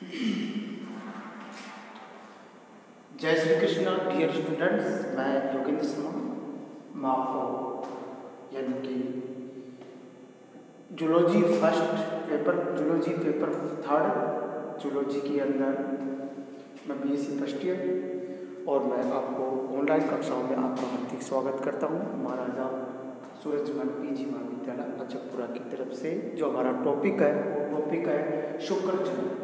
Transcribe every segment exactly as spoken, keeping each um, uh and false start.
जय Shri Krishna dear students, मैं योगेंद्र शर्मा। मैं आपको यानी कि zoology first paper zoology paper third zoology के अंदर मैं B S C first year और मैं आपको ऑनलाइन कक्षाओं में आपका हार्दिक स्वागत करता हूँ। महाराजा सूरजमल पी जी महाविद्यालय अचकपुरा की तरफ से जो हमारा टॉपिक है वो टॉपिक है शुक्र जनन।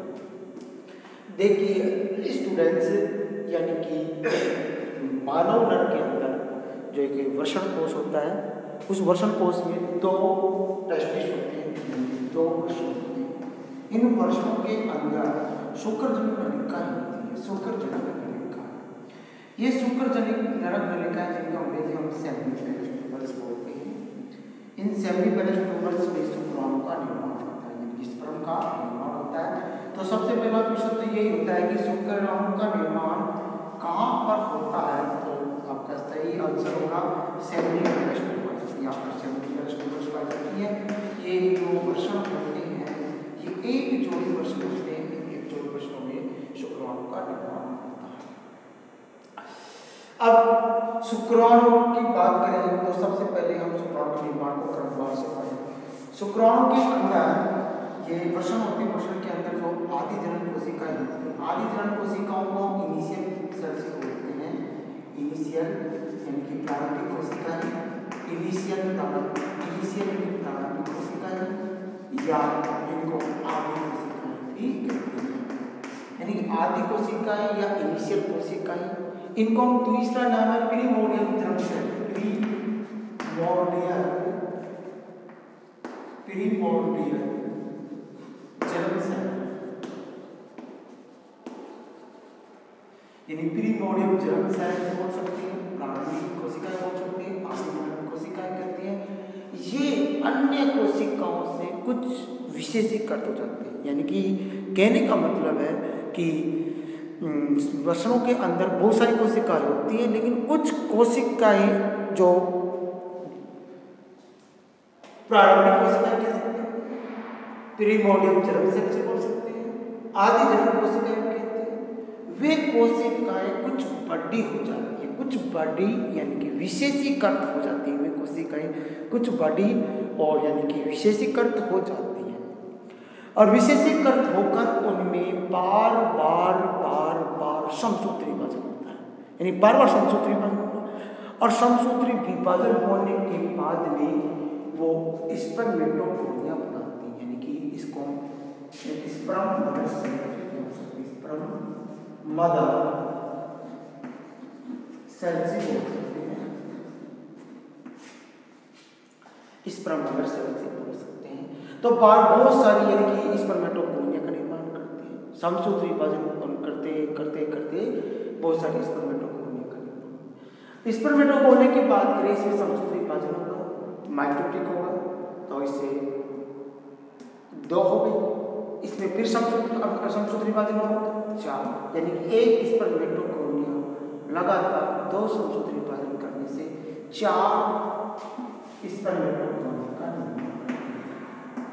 देखिए स्टूडेंट्स, यानी कि मानव नर के अंदर जो एक वृषण कोश होता है, उस वृषण कोश में दो टेस्टिस होते हैं, दो वृषण होते हैं। इन वृषणों के अंदर शुक्रजनक नलिका होती है। शुक्रजनक नलिका, ये शुक्रजनक नरक नलिका जिनका अंग्रेजी हम सेमिपेलस ट्यूबर्स बोलते हैं। इन सेमिपेलस ट्यूबर्स में शुक्राणु का निर्माण होता है, यानी स्पर्म का निर्माण होता है। तो सबसे पहला प्रश्न तो यही होता है कि शुक्राणु का निर्माण कहाँ पर होता है? तो आपका सही आंसर होगा सेमिपेलस ट्यूबर्स। यहाँ पर सेमिपेलस ट्यूबर्स पाई जाती है। ये जो वृषण होते हैं, ये एक जोड़ी वृषण होते हैं, एक जोड़ी वृषणों में शुक्राणु का निर्माण होता है। अब शुक्राणु की बात करें तो सबसे पहले हम शुक्राणु के निर्माण को क्रमवार से पढ़ें। शुक्राणु के अंदर ये वृषण होते हैं, वृषण के अंदर जो आदि जनन कोशिकाएं होती हैं, आदि जनन कोशिकाओं को इनिशियल सेल्स बोलते हैं। इनिशियल यानी कि प्रारंभिक कोशिकाएं, इनिशियल इनिशियल प्रारंभिक कोशिकाएं या इनको आदि कोशिकाएं भी कहते हैं। यानी कि आदि कोशिकाएं या इनिशियल कोशिकाएं, इनको हम दूसरा नाम है primordial germ cell. Primordial primordial germ cell यानी प्रीमोर्डियल जर्म सेल बोल सकते हैं, प्रारंभिक कोशिकाएं बोल सकते हैं, आदिजनन कोशिकाएं कहते हैं। ये अन्य कोशिकाओं से कुछ विशेषीकृत हो जाते हैं। यानी कि कहने का मतलब है कि वृषणों के अंदर बहुत सारी कोशिकाएं होती है, लेकिन कुछ कोशिकाएं जो प्रारंभिक कोशिकाएं कह सकते हैं, प्रीमोर्डियल जर्म सेल से बोल सकते हैं, आदिजनन कोशिकाएं कहते हैं। वे कोशिकाएं कुछ बड़ी हो जाती है, कुछ बड़ी यानी कि विशेषीकृत हो जाती है। वे कोशिकाएं कुछ बड़ी और यानी कि विशेषीकृत हो जाती है और विशेषीकृत होकर उनमें बार बार बार बार समसूत्री विभाजन होता है। यानी बार बार समसूत्री विभाजन होगा और समसूत्री विभाजन होने के बाद में वो स्पर्मेटोगोनिया बनाती है। यानी कि इसको sperm mother cell sperm mother cell से बोल सकते हैं, स्पर्म मदर सेल से बोल सकते हैं। तो बार बहुत सारी यानी कि स्पर्मेटोगोनिया का निर्माण करते हैं, समसूत्री विभाजन करते करते करते बहुत सारी स्पर्मेटोगोनिया का निर्माण। स्पर्मेटोगोनिया की बात करें, इसमें समसूत्री विभाजन होगा, माइटोटिक होगा, तो इससे दो हो गई, इसमें फिर समसूत्री समसूत्री विभाजन होगा चार। यानी कि एक स्पर्मेटोगोनिया लगातार दो समसूत्री विभाजन करने से चार स्पर्मेटोगोनिया का निर्माण करती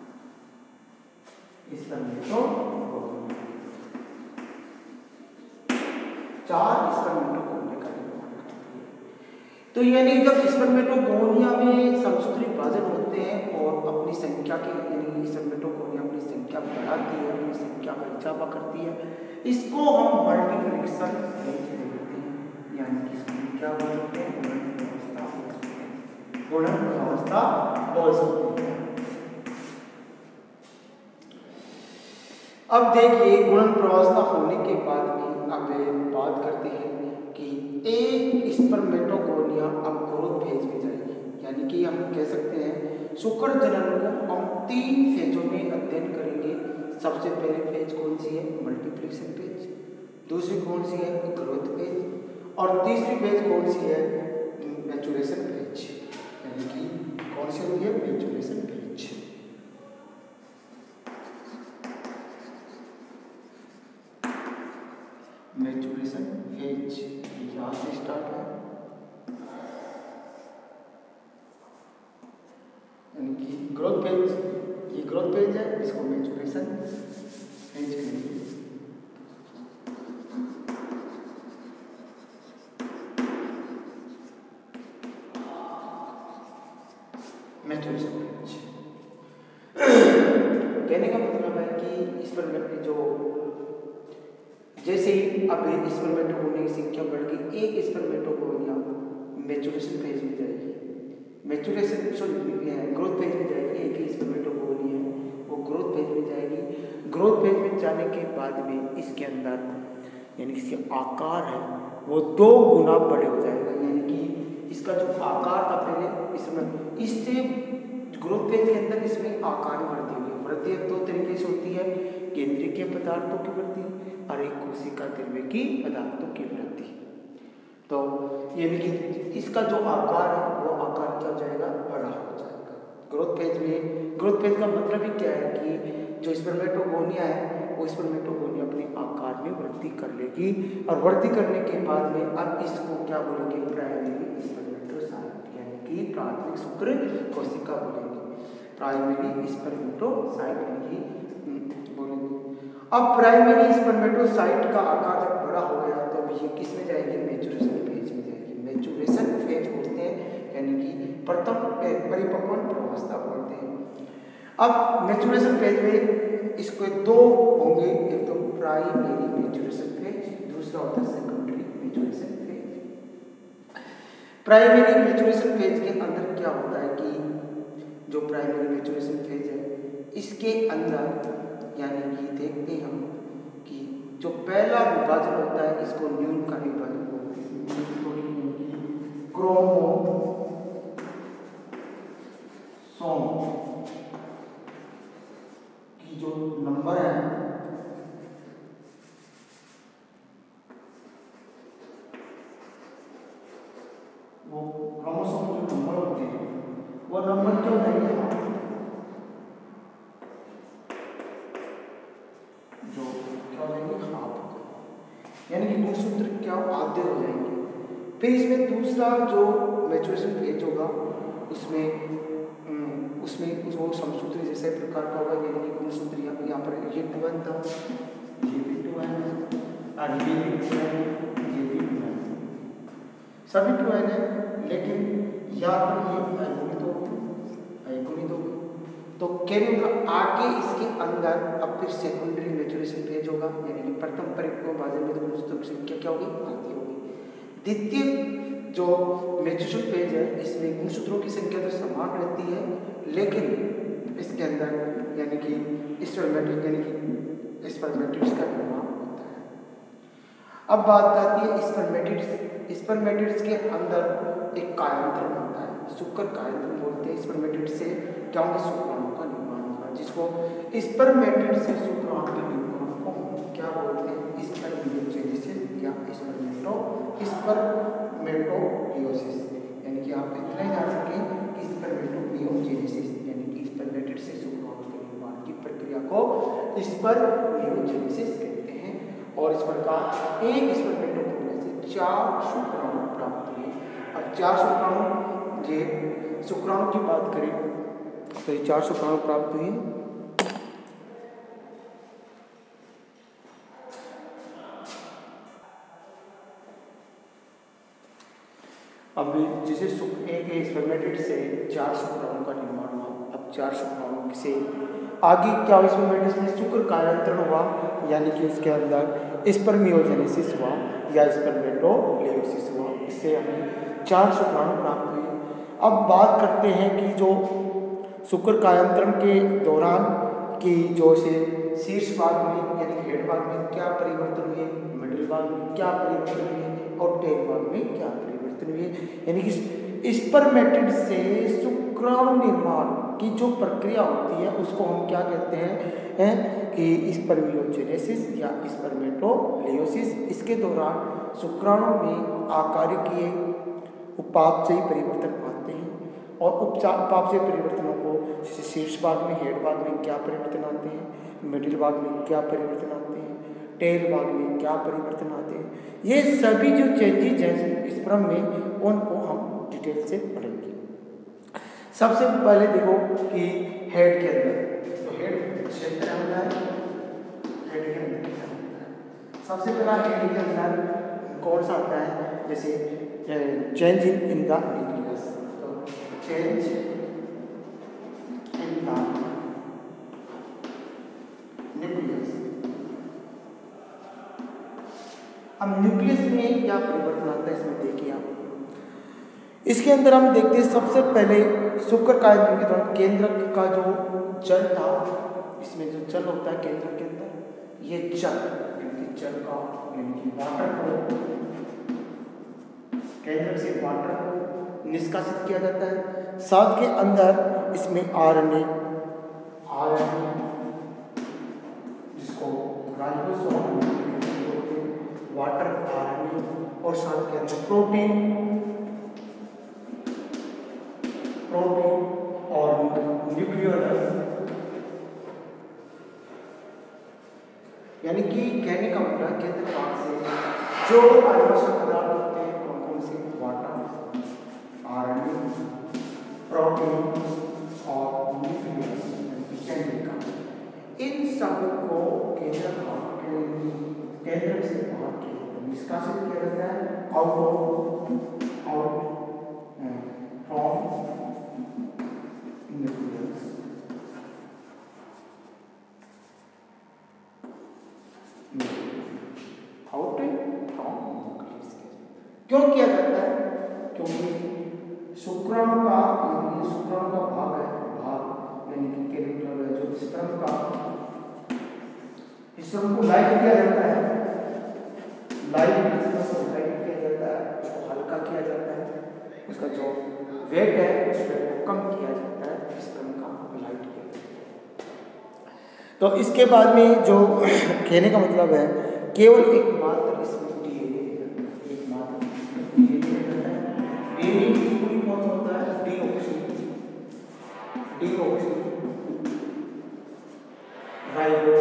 है। स्पर्मेटोगोनिया चार स्पर्मेटोगोनिया का निर्माण करती है। तो यानी जब स्पर्मेटोगोनिया में समसूत्री विभाजन होते हैं और अपनी संख्या के यानी स्पर्मेटोगोनिया अपनी संख्या बढ़ाती है, अपनी संख्या का इजाफा करती है, इसको हम मल्टीप्लिकेशन कहते हैं। यानी कि इसको क्या बोलते हैं? गुणन अवस्था बोल सकते हैं। अब देखिए गुणन प्रवस्था होने के बाद में अब बात करते हैं कि एक स्पर्मेटोगोनिया अब ग्रोथ फेज में जाएगी। यानी कि हम कह सकते हैं शुक्र जनन को हम तीन फेजों में अध्ययन करेंगे। सबसे पहले फेज कौन सी है? Multiplication phase. दूसरी कौन सी है? Growth phase. और तीसरी फेज कौन सी है? Maturation phase. यानी कि कौन सी होती है? Maturation phase. मैच्योरेशन फेज यहाँ से स्टार्ट है, यानी कि ग्रोथ फेज, ये ग्रोथ फेज है, इसको मैच्योरेशन फेज कहेंगे। Maturation phase. कहने का मतलब है कि स्पर्मेट जो जैसे ही अब स्पर्मेटोगोनिया की संख्या बढ़ गई, एक स्पर्मेटोगोनिया मैच्योरेशन फेज में जाएगी, मैच्योरेशन सॉरी ग्रोथ फेज में जाएगी। एक ही स्पर्मेटोगोनिया है वो ग्रोथ फेज में जाएगी। ग्रोथ फेज में जाने के बाद में इसके अंदर यानी इसके आकार है वो दो गुना बड़े हो जाएगा। यानी कि इसका जो आकार था पहले इसमें, इससे ग्रोथ फेज के अंदर इसमें आकार में वृद्धि होगी। वृद्धि दो तरीके से होती है, केंद्रीय के पदार्थों की वृद्धि और एक कोशिका द्रव्य की पदार्थों की वृद्धि। तो यानी कि इसका जो आकार है वो आकार क्या हो जाएगा, बड़ा हो जाएगा ग्रोथ फेज में। ग्रोथ फेज का मतलब ही क्या है कि जो स्पर्मेटोगोनिया है वो स्पर्मेटोगोनिया अपने आकार में वृद्धि कर लेगी और वृद्धि करने के बाद में अब इसको क्या बोलेंगे, प्राइमरी स्पर्मेटोसाइट यानी कि प्राथमिक शुक्र कोशिका बोलेंगे। प्राइमरी स्पर्मेटोसाइट यानी बोलेंगे। अब प्राइमरी स्पर्मेटोसाइट का आकार जब बड़ा हो गया तो ये किस में जाएगी, मैच्योरेशन फेज में जाएगी। मैच्योरेशन फेज बोलते हैं यानी कि प्रथम परिपक्वन अवस्था बोलते हैं। अब मैच्योरेशन फेज में इसको दो होंगे, एक तो प्राइमरी मैच्योरेशन फेज, दूसरा होता है secondary maturation phase. Primary maturation phase के अंदर क्या होता है कि जो प्राइमरी मैच्योरेशन फेज है इसके अंदर यानी कि देखते हैं हम कि जो पहला विभाजन होता है इसको न्यूनकारी विभाजन बोलते हैं। क्रोमोसोम की जो नंबर है वो क्रोमोसोम जो नंबर होते हैं वो नंबर क्यों नहीं है, जो क्या हो जाएंगे, हाफ यानी कि गुणसूत्र क्या आधे हो जाएंगे। फिर इसमें दूसरा जो मैच्योरेशन फेज होगा उसमें उसमें वो समसूत्री जैसे प्रकार का होगा, यानी कि गुणसूत्र यहाँ यहाँ पर ये टू एन था, ये भी टू एन और ये भी टू एन, ये भी टू एन, सभी टू एन है, लेकिन यहाँ पर ये अगुणित होगा अगुणित होगा। तो कहने का आगे इसके अंदर अब फिर सेकेंडरी मैच्योरेशन फेज होगा, यानी कि प्रथम परिपक्व विभाजन में तो गुणसूत्रों की संख्या क्या होगी, आधी होगी। द्वितीय जो मैच्योरेशन फेज है इसमें गुणसूत्रों की संख्या तो समान रहती है, लेकिन इसके अंदर यानी कि स्पर्मेटिड यानी कि स्पर्मेटिड्स का निर्माण होता है। अब बात आती है स्पर्मेटिड्स। स्पर्मेटिड्स के अंदर एक कायांतरण होता है, शुक्र कायांतरण बोलते हैं। स्पर्मेटिड से क्या होगा, शुक्राणु का निर्माण होगा, जिसको स्पर्मेटिड से शुक्राणु के निर्माण को क्या बोलते हैं, स्पर्मियोजेनेसिस या स्पर्मेटो स्पर्मेटोलियोसिस। यानी कि आप इतना ही जान सकें कि स्पर्मेटोलियोजेनेसिस यानी कि स्पर्मेटिड से शुक्राणु के निर्माण की प्रक्रिया को स्पर्मियोजेनेसिस कहते हैं। और इस प्रकार एक स्पर्मेटोगोनिया से चार शुक्राणु प्राप्त हुए। अब चार शुक्राणु, ये शुक्राणु की बात करें तो ये चार शुक्राणु प्राप्त हुए। अब जैसे एक स्पर्मेटिड से चार शुक्राणु का निर्माण हुआ, अब चार शुक्राणु से आगे क्या हुआ, स्पर्मेटिड में शुक्र कायांतरण हुआ, यानी कि इसके अंदर स्पर्मियोजेनेसिस हुआ या स्पर्मेटोलियोसिस हुआ। इससे हमें चार शुक्राणु प्राप्त हुए। अब बात करते हैं कि जो शुक्र कायांतरण के दौरान की जो से शीर्ष भाग में यानी हेड भाग में क्या परिवर्तन हुए, मिडिल भाग में क्या परिवर्तन हुए और टेल भाग में क्या परिवर्तन हुए, यानी कि स्पर्मेटिड से शुक्राणु निर्माण की जो प्रक्रिया होती है उसको हम क्या कहते हैं, हैं कि स्पर्मियोजेनेसिस या स्पर्मेटोलियोसिस। इसके दौरान शुक्राणु में आकारिकीय उपापचयी परिवर्तन पाते हैं और उपापचयी परिवर्तनों को जैसे शीर्ष भाग में हेड भाग में क्या परिवर्तन आते हैं, मिडिल भाग में क्या परिवर्तन आते हैं, टेल भाग में क्या परिवर्तन आते हैं, ये सभी जो चेंजेज हैं स्पर्म में उनको हम डिटेल से पढ़ेंगे। सबसे पहले देखो कि हेड के अंदर, तो हेड क्षेत्र होता है, हेड के अंदर क्या होता है, सबसे पहला हेड के अंदर कौन सा आता है, जैसे change in in the nucleus, तो चेंज न्यूक्लियस। अब न्यूक्लियस में क्या परिवर्तन आता है इसमें देखिए आप। इसके अंदर हम देखते हैं सबसे पहले शुक्र कायंत्र के दौरान केंद्रक का जो जल था, इसमें जो जल होता है केंद्रक के अंदर, ये जल यानी जल का यानी कि वाटर को केंद्रक से वाटर को निष्कासित किया जाता है। साथ के अंदर इसमें आरएनए आरएनए जिसको राइबोसोम वाटर आरएनए और साथ के अंदर प्रोटीन प्रोटीन और न्यूक्लियोटाइड, यानी कि कहने का मतलब केंद्र भाग से जो आवश्यक पदार्थ होते हैं कौन कौन से, वाटर आरएनए प्रोटीन और न्यूक्लियोटाइड, इन सब को केंद्र भाग के केंद्र से बाहर के निष्कासित किया जाता है out of out from nucleus. Out from nucleus क्यों किया जाता है? क्योंकि शुक्राणु का यानी शुक्राणु का भाग है भाग यानी कि केंद्र जो स्पर्म का स्पर्म को लाइट किया जाता है, लाइट को लाइट किया जाता है, उसको हल्का किया जाता है, उसका जो वेट है उसको कम किया जाता है, स्पर्म का लाइट किया जाता है। तो इसके बाद में जो कहने का मतलब है केवल एक मात्र इसमें डीएनए एक मात्र डीएनए रहता है। डीएनए की पूरी कौन होता है? Deoxy deoxy ribo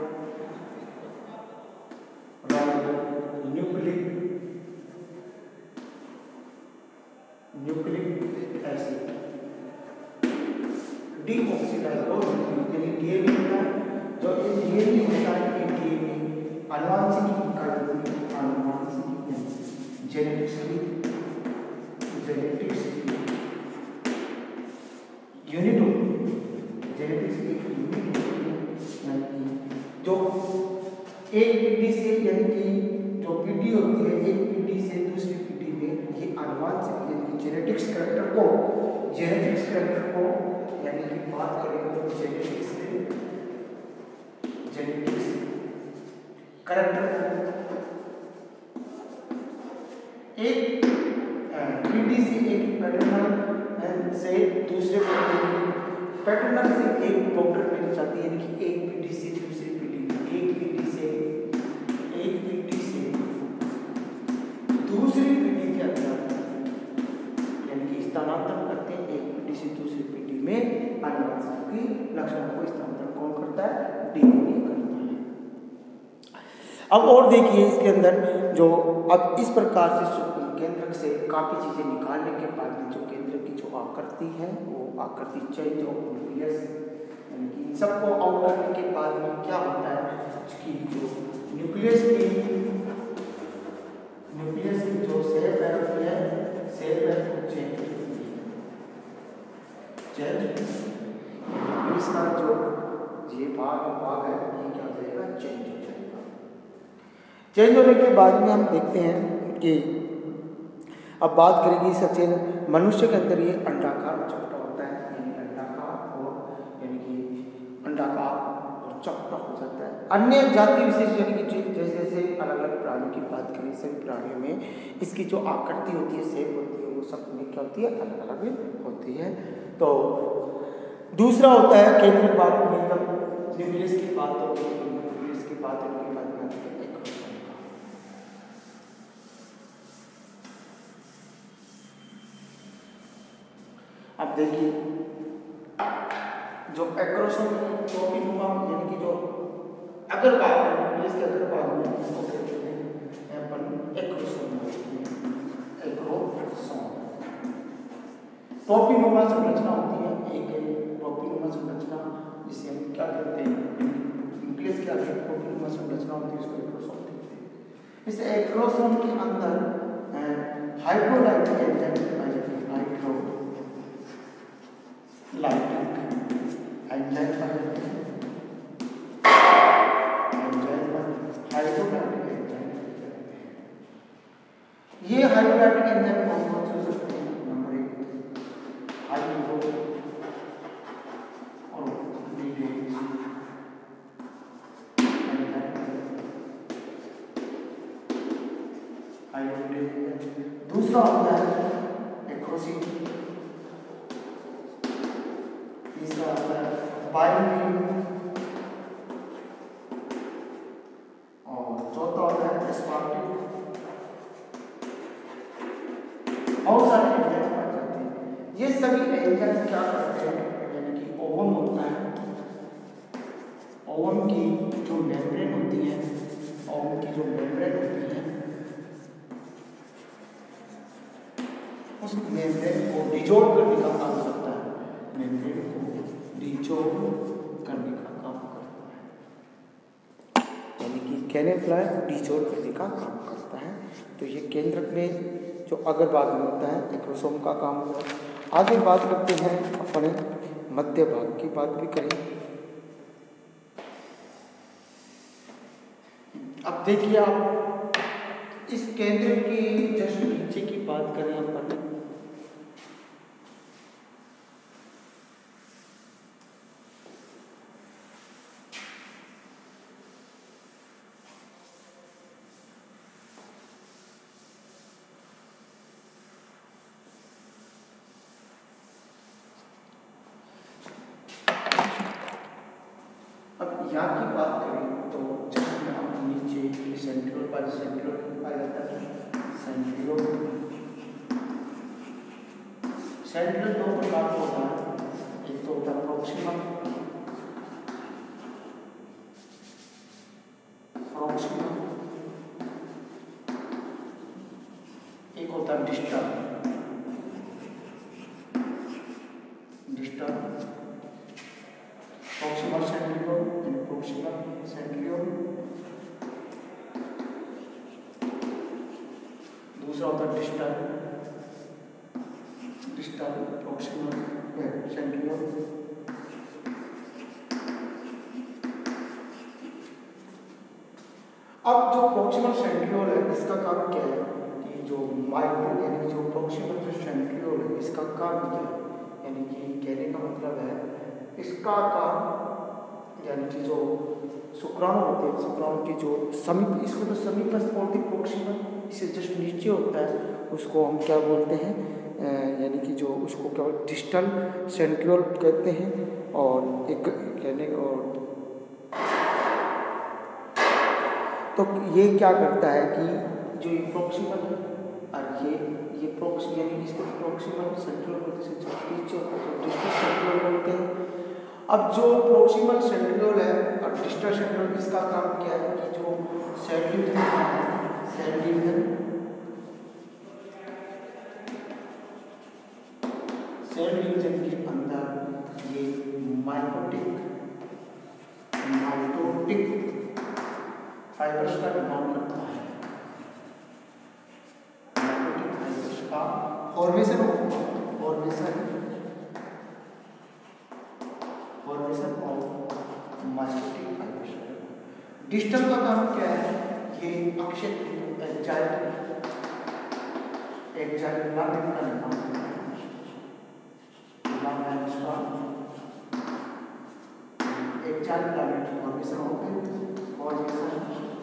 ribo nucleic nucleic acid deoxyribo यानी डीएनए होता है। जो ये डीएनए होता है ये डीएनए आनुवांशिक इकाई आनुवांशिक जेनेटिक्स जेनेटिक्स यूनिट जेनेटिक्स एक यूनिट यानी जो एक पीढ़ी से यानी कि जो पीढ़ी होती है एक पीढ़ी से दूसरी पीढ़ी में ये आनुवांशिक यानी जेनेटिक्स कैरेक्टर को जेनेटिक्स कैरेक्टर को यानी कि बात करें तो जेनेटिक्स जेनेटिक्स कैरेक्टर एक पीढ़ी से एक पैटर्नल से दूसरे पैटर्नल से एक डॉक्टर पीढ़ी जाती है, यानी कि एक पीढ़ी से दूसरी पीढ़ी एक पीढ़ी से एक पीढ़ी से दूसरी पीढ़ी के अंदर यानी कि स्थानांतरण करते हैं। एक पीढ़ी से दूसरी पीढ़ी में आनुवांशिक लक्षणों को स्थानांतरण कौन करता है? डीएनए करता है। अब और देखिए इसके अंदर जो अब इस प्रकार से केंद्रक से काफ़ी चीज़ें निकालने के बाद में जो केंद्र की जो आकृति है वो आकृति चेंज ऑफ न्यूक्लियस यानी कि इन सबको आउट करने के बाद में क्या होता है कि जो न्यूक्लियस की न्यूक्लियस की जो शेप है होती है शेप है वो चेंज होती है चेंज इसका जो ये भाग भाग है ये क्या हो जाएगा? चेंज हो जाएगा। चेंज होने के बाद में हम देखते हैं कि अब बात करेंगे सचेत मनुष्य के अंदर ये अंडाकार चपटा होता है यानी अंडाकार और यानी कि अंडाकार और चपटा हो जाता है। अन्य जाति विशेष यानी कि जैसे जैसे अलग अलग प्राणियों की बात करें सभी प्राणियों में इसकी जो आकृति होती है शेप होती है वो सब में क्या होती है? अलग अलग होती है। तो दूसरा होता है केंद्रीय भाग में जब न्यूक्लियस की बात होती है न्यूक्लियस की बात होने के बाद में अब देखिए जो एक्रोसोम टोपीनुमा यानी कि जो अगर भाग है न्यूक्लियस के अगर भाग में इसको कहते हैं अपन एक्रोसोम एक्रोसोम टोपीनुमा संरचना होती है एक टोपीनुमा संरचना जिसे हम क्या कहते हैं न्यूक्लियस के आगे टोपीनुमा संरचना होती है उसको एक्रोसोम कहते हैं। इस एक्रोसोम के अंदर hydrolytic enzyme hydrolytic enzyme hydrogen. दूसरा होता है एक्रोसिन, तीसरा होता है बायोटिन, और चौथा होता है एस्पार्टिक। बहुत सारे एंजाइम पाए जाते हैं। ये सभी एंजाइम क्या करते हैं, यानी कि ओवम होता है, ओवम की जो मेम्ब्रेन होती है, ओवम की जो मेम्ब्रेन होती है, उस मेम्ब्रेन को डिजोल्व करने का काम करता है, मेम्ब्रेन को डिजोल्व करने का काम करता है, यानी कि कहने फ्लाई डिजोल्व करने का काम करता है। तो ये केंद्रक में जो अगर भाग में होता है एक्रोसोम का काम होता है। आगे बात करते हैं अपने मध्य भाग की बात भी करें। अब देखिए आप इस केंद्र की जस्ट नीचे की बात करें अपन, अब यहाँ की बात करें तो जहाँ आप नीचे सेंट्रियोल पर सेंट्रियोल पाया जाता है, सेंट्रियोल सेंट्रियोल दो प्रकार का होता है, एक तो होता है प्रोक्सिमल, प्रोक्सिमल, एक होता है distal, distal, proximal centriole and proximal centriole. दूसरा होता है डिस्टल, डिस्टल प्रोक्सिमल सेंट्रियोल। अब जो प्रोक्सिमल सेंट्रियोल है इसका काम क्या है कि जो माइक्रो यानी जो प्रोक्सिमल जो सेंट्रियोल है इसका काम क्या है, यानी कि कहने का मतलब है इसका काम यानी कि जो शुक्राणु होते हैं, शुक्राणु की जो समीप, इसको तो समीपस्थ बोलते हैं प्रोक्सिमल, इससे जस्ट नीचे होता है उसको हम क्या बोलते हैं, यानी कि जो उसको क्या डिस्टल सेंट्रियोल कहते हैं। और एक कहने और तो ये क्या करता है कि जो ये प्रोक्सिमल है और ये ये प्रोक्स यानी इसको प्रोक्सिमल सेंट्रियोल बोलते हैं, जो नीचे होता है जो डिस्टल सेंट्रियोल बोलते हैं। अब जो प्रोक्सिमल सेंट्रियोल है और डिस्टल सेंट्रियोल इसका काम क्या है कि जो सेल डिवीजन है, सेल डिवीजन सेल डिवीजन के अंदर ये माइटोटिक माइटोटिक फाइबर्स का निर्माण करता है, माइटोटिक फाइबर्स का formation formation formation of mitotic fibres. Distal का काम क्या है, ये अक्षय एक्जाइल एक्जाइल फिलामेंट का निर्माण करता है, फिलामेंट्स का एक्जाइल फिलामेंट फॉर्मेशन होते हैं, फॉर्मेशन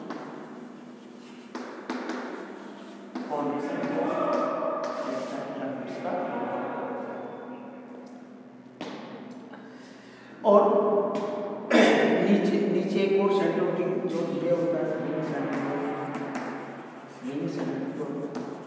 फॉर्मेशन एक्जाइल फिलामेंट्स का। और नीचे नीचे एक और सेंट्रियोल जो ये होता है रिंग सेंट्रियोल, रिंग सेंट्रियोल,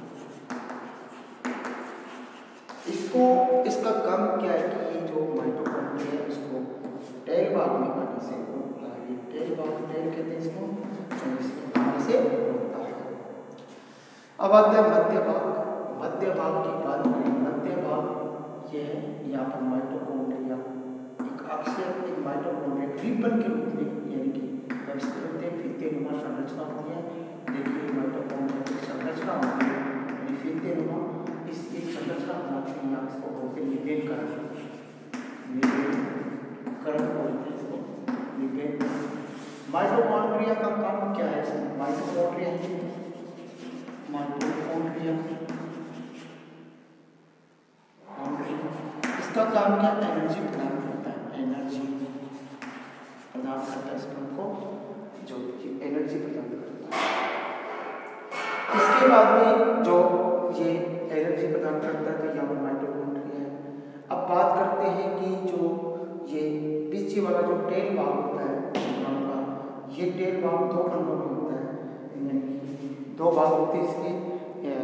इसको इसका काम क्या है कि ये जो माइटोकॉन्ड्रिया है इसको टेल भाग में आने से रोकता है, ये टेल भाग टेल कहते हैं इसको, इसको आने से रोकता है। अब आते हैं मध्य भाग। मध्य भाग की बात करें, मध्य भाग ये है, यहाँ पर माइटोकॉन्ड्रिया अक्सर एक माइटोकॉन्ड्रिया रिबन के रूप में यानी कि व्यवस्थित होते हैं, फीते नुमा संरचना होती है। देखिए माइटोकॉन्ड्रिया की संरचना होती है यानी फीते नुमा, इस एक संरचना बनाते हैं, यहाँ इसको बोलते हैं निवेदकरण, निवेदकरण बोलते हैं इसको, निवेदकरण। माइटोकॉन्ड्रिया का काम क्या है, माइटोकॉन्ड्रिया माइटोकॉन्ड्रिया इसका काम क्या, एनर्जी प्रदान करता है, एनर्जी प्रदान करता है इसको, जो एनर्जी प्रदान करता है। इसके इसके बाद में जो ये एनर्जी प्रदान करता है तो यहाँ पर माइटोकॉन्ड्रिया है। अब बात करते हैं कि जो ये पीछे वाला जो टेल भाग होता है शुक्राणु का, ये टेल भाग दो खंडों में होता है, यानी दो भाग होते हैं इसके।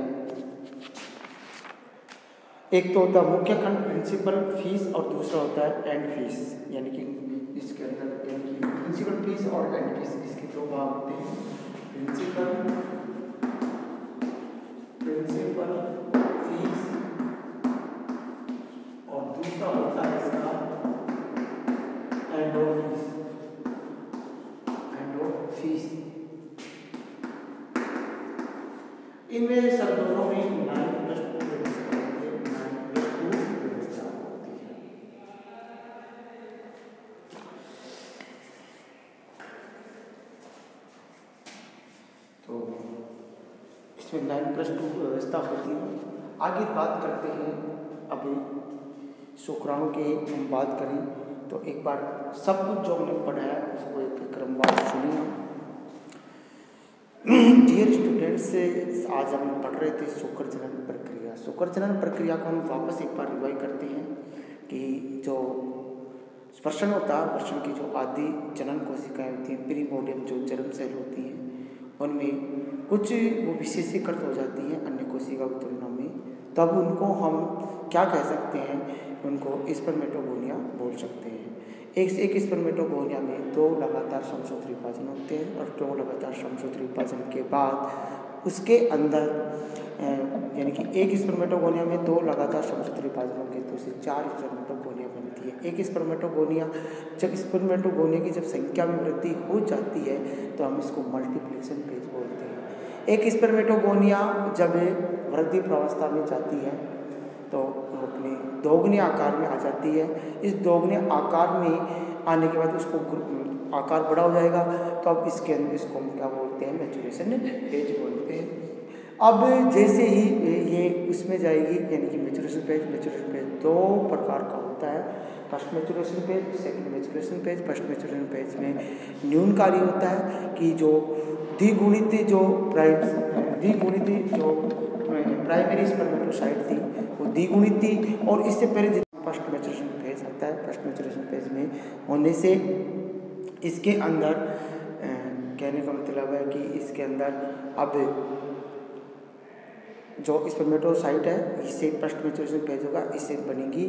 एक तो होता है मुख्य खंड प्रिंसिपल फीस और दूसरा होता है एंड फीस, यानी कि इसके अंदर यानी कि प्रिंसिपल फीस और एंड फीस इसके दो भाग होते हैं। प्रिंसिपल प्रिंसिपल फीस और दूसरा होता है इसका एंड फीस एंड फीस। इनमें सब दोनों में नाइन प्लस टू इसमें नाइन प्लस टू व्यवस्था होती है। आगे बात करते हैं, अभी शुक्राणु की हम बात करें तो एक बार सब कुछ जो हमने पढ़ाया उसको एक क्रमवार सुनिए। डियर स्टूडेंट्स, आज हम पढ़ रहे थे शुक्र जनन प्रक्रिया। शुक्र जनन प्रक्रिया को हम वापस एक बार रिवाइज करते हैं कि जो स्पर्शन होता है, वर्षण की जो आदि जनन कोशिकाएं होती हैं, प्रीमोडियम जो जन्म सेल होती हैं, उनमें कुछ वो विशेषीकृत हो जाती हैं अन्य कोशिका की तुलना में, तब उनको हम क्या कह सकते हैं, उनको स्पर्मेटोगोनिया बोल सकते हैं। एक से एक स्पर्मेटोगोनिया में दो लगातार समसूत्री विभाजन होते हैं और दो लगातार समसूत्री विभाजन के बाद उसके अंदर यानी कि एक स्पर्मेटोगोनिया में दो लगातार समसूत्री विभाजन होंगे तो उसे चार स्पर्मेटोगोनिया बनती है। एक स्पर्मेटोगोनिया जब स्पर्मेटोगोनिया की जब संख्या में वृद्धि हो जाती है तो हम इसको मल्टीप्लिकेशन फेज बोलते हैं। एक स्पर्मेटोगोनिया जब वृद्धि प्रावस्था में जाती है तो अपने दोगुने आकार में आ जाती है। इस दोगुने आकार में आने के बाद उसको आकार बड़ा हो जाएगा तो अब इसके अंदर इसको हम क्या बोलते हैं, मैच्योरेशन फेज बोलते हैं। अब जैसे ही ये उसमें जाएगी यानी कि मैच्योरेशन फेज, मैच्योरेशन फेज दो प्रकार का होता है, first maturation phase, second maturation phase. First maturation phase में न्यूनकारी होता है कि जो द्विगुणित जो प्राइम द्विगुणित जो प्राइमरी स्पर्मेटोसाइट थी वो द्विगुणित थी और इससे पहले फर्स्ट मैच्योरेशन फेज आता है। फर्स्ट मैच्योरेशन फेज में होने से इसके अंदर कहने का मतलब है कि इसके अंदर अब जो स्पर्मेटोसाइट है इससे फर्स्ट मैच्योरेशन फेज होगा, इससे बनेगी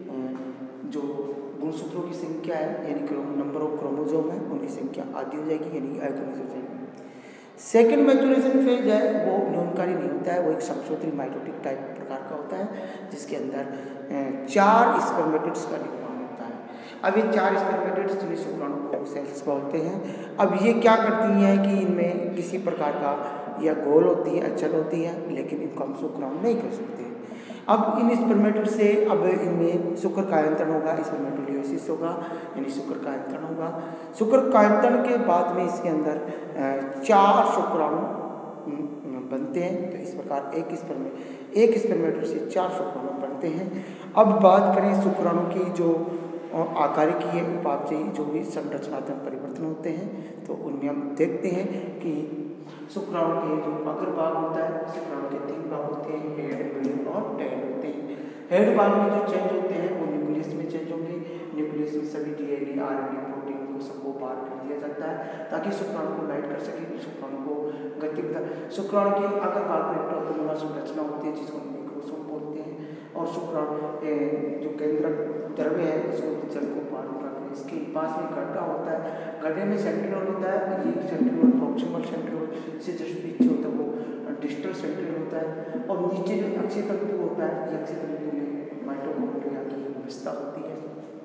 जो गुणसूत्रों की संख्या है यानी नंबर ऑफ क्रोमोसोम है उनकी संख्या आधी हो जाएगी यानी आयतनिक हो जाएगी। सेकेंड मैच्योरेशन फेज है वो न्यूनकारी नहीं होता है, वो एक समसूत्री माइटोटिक टाइप प्रकार का होता है जिसके अंदर चार स्पर्मेटिड्स का निर्माण होता है। अब ये चार स्पर्मेटिड्स जिन्हें शुक्राणु सेल्स बोलते हैं, अब ये क्या करती हैं कि इनमें किसी प्रकार का या गोल होती है, अचल होती है, लेकिन इनको हम शुक्राणु नहीं कर सकते। अब इन स्पर्मेटिड से अब इनमें शुक्र कायंत्रण होगा, स्पर्मेटोलियोसिस होगा यानी शुक्र कायंत्रण होगा। शुक्र कायंत्रण के बाद में इसके अंदर चार शुक्राणु बनते हैं। तो इस प्रकार एक स्पर्मे एक स्पर्मेटिड से चार शुक्राणु बनते हैं। अब बात करें शुक्राणु की जो आकारिकीय उपापचयी जो भी संरचनात्मक परिवर्तन होते हैं तो उनमें हम देखते हैं कि शुक्राणु के जो अग्रभाग होता है, शुक्राणु के तीन भाग होते हैं, हेड, मिड और टेल होते हैं। हेड भाग में जो चेंज होते हैं वो न्यूक्लियस में चेंज होंगे। न्यूक्लियस में सभी डीएनए, आरएनए, प्रोटीन को सबको बाहर कर दिया जाता है ताकि शुक्राणु को लाइट कर सके, शुक्राणु को गति बता। शुक्राणु के अग्रभाग में ऑटोनोमस संरचना होती है जिसको माइक्रोसोम बोलते हैं और शुक्राणु जो केंद्रक द्रव्य है उसको जल को पार करते हैं। इसके पास में गड्ढा होता है, गड्ढे में सेंट्रियोल होता है, ये सेंट्रियोल प्रॉक्सिमल सेंट्रियोल से जस्ट पीछे होता है वो डिस्टल सेंट्रियोल होता है और नीचे जो अक्षीय तंतु होता है ये अक्षीय तंतु में माइटोकॉन्ड्रिया की व्यवस्था होती है।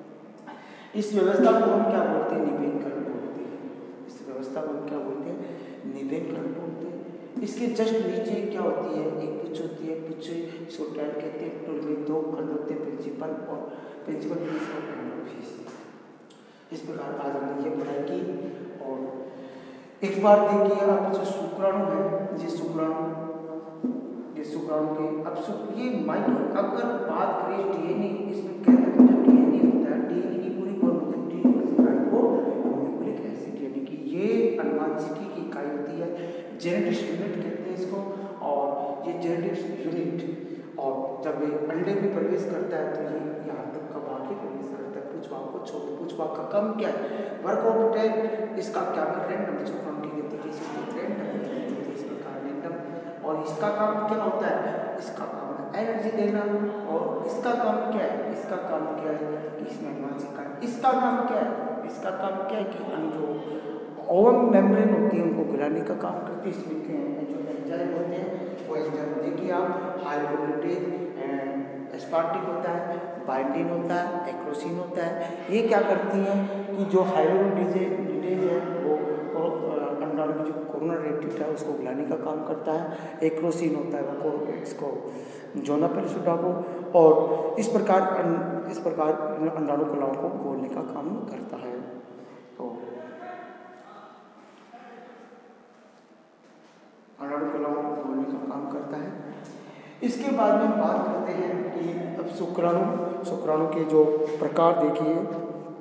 इस व्यवस्था को हम क्या बोलते हैं, निवेदकरण बोलते हैं। इस व्यवस्था को हम क्या बोलते हैं, निवेदकरण बोलते हैं। इसके जस्ट नीचे क्या होती है, एक पुच्छ होती है, पुच्छ इसको टैल कहते हैं। टोल में दो खंड होते हैं, प्रिंसिपल और प्रिंसिपल फीस और एंड फीस। इस प्रकार आज हमने ये पढ़ाई की और एक बार देखिए आप जो शुक्राणु है, ये शुक्राणु ये शुक्राणु के अब ये माइक्रो अगर बात करें डीएनए, इसमें कहते हैं जो डीएनए होता है, डीएनए की पूरी फॉर्मेलिटी को न्यूक्लिक एसिड यानी कि ये अनुवांशिकी की इकाई होती है, जेनेटिक यूनिट कहते हैं इसको। और ये जेनेटिक्स यूनिट, और जब ये अंडे में प्रवेश करता है तो ये यहाँ तक कब आके प्रवेश करता है, पूछवा को छोड़ पूछवा का कम क्या है, वर्क ऑफ टेन, इसका क्या है रैंडम, शुक्राणु की गति की रैंडम, इस प्रकार रैंडम। और इसका काम क्या होता है, इसका काम है एनर्जी देना, और इसका काम क्या है, इसका काम क्या है कि इसमें मानसिका, इसका काम क्या है, इसका काम क्या है कि हम जो ओवम मेम्ब्रेन होती है उनको गिराने का काम करती है। इसमें जो एंजाइम होते हैं वो एंजाइम देखिए आप, हाई वोल्टेज एस्पार्टिक होता है, बाइंडिन होता है, एक्रोसिन होता है, ये क्या करती हैं कि जो हाइड्रोलिजेज है वो अंडाणु की जो कोरोना रेटिट है उसको गिलाने का काम करता है, एक्रोसिन होता है वो इसको जोना पेलिसुडा को, और इस प्रकार इस प्रकार अंडाणु कलाओं को बोलने का काम करता है। तो अंडाणु कलाओं को बोलने का काम करता है। इसके बाद में बात करते हैं कि अब शुक्राणु शुक्राणु के जो प्रकार देखिए,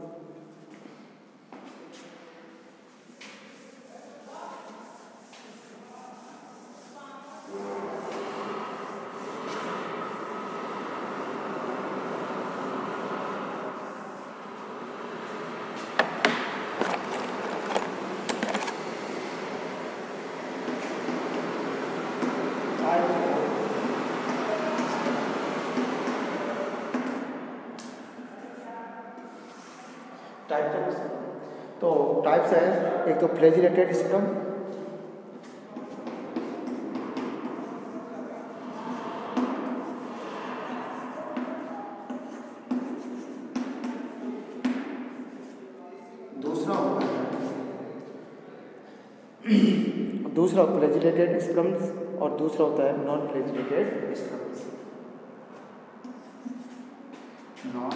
टाइप्स ऑफ, तो टाइप्स है, एक तो फ्लैजिलेटेड स्पर्म, दूसरा होता है दूसरा फ्लैजिलेटेड स्पर्म्स, और दूसरा होता है नॉन फ्लैजिलेटेड स्पर्म्स। नॉन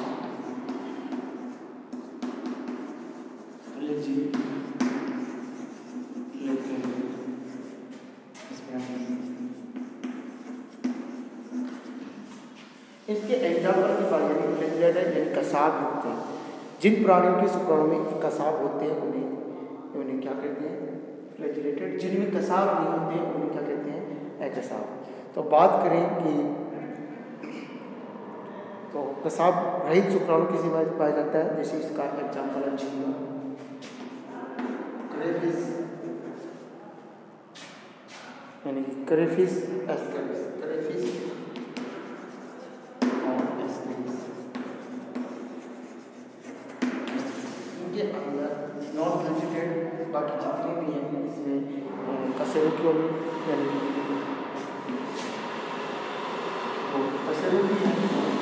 इसके एग्जाम्पल की बात करें, फ्लैजिलेटेड यानी कसाब युक्त हैं, जिन प्राणियों के शुक्राणु में कसाब होते हैं उन्हें उन्हें क्या कहते हैं फ्लैजिलेटेड, जिनमें कसाब नहीं होते हैं उन्हें क्या कहते हैं अकसाब। तो बात करें कि तो कसाब रहित शुक्राणु किसी में पाया जाता है, जैसे इसका एग्जाम्पल है झींगा, क्रेफिस यानी क्रेफिस एस्केरिस, क्रेफिस और एस्केरिस, इनके अंदर नॉन फ्लैजिलेटेड बाकी जितने भी हैं इसमें कशेरुकियों में यानी कशेरुकी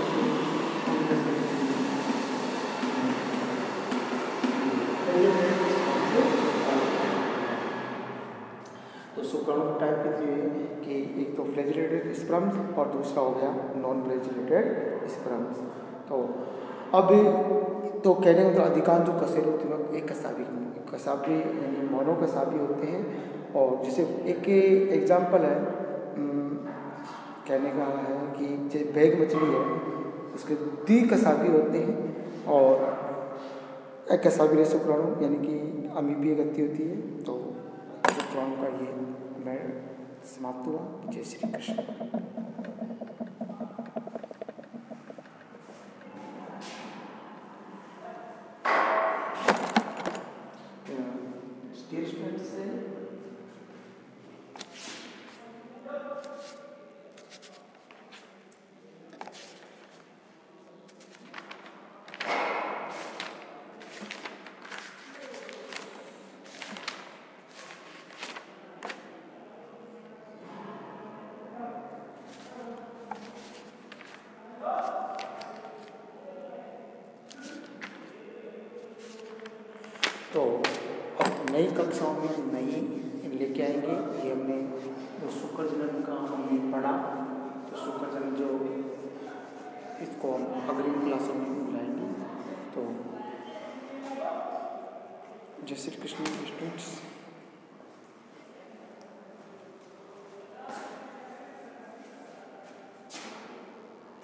तो शुक्राणु टाइप कितनी है कि एक तो फ्लैजिलेटेड स्पर्म्स और दूसरा हो गया नॉन फ्लैजिलेटेड स्पर्म्स। तो अब तो कहने मतलब अधिकांश जो कशेरुकी में एक कसाबी कसाबी यानी मोनो कसाबी होते हैं, और जैसे एक एग्जाम्पल है कहने का है कि जो बैग मछली है उसके द्वि कसाबी होते हैं, और एक कसाबी शुक्राणु यानी कि अमीबीय गति होती है। तो शुक्राणु का ये मैं समाप्त हुआ। जय श्री कृष्ण। तो अब नई कक्षाओं में नई लेके आएंगे। ये हमने जो शुक्र जनन का हमने पढ़ा, तो शुक्र जनन जो इसको हम अग्रिम क्लासों में बुलाएंगे। तो जय श्री कृष्ण स्टूडेंट्स।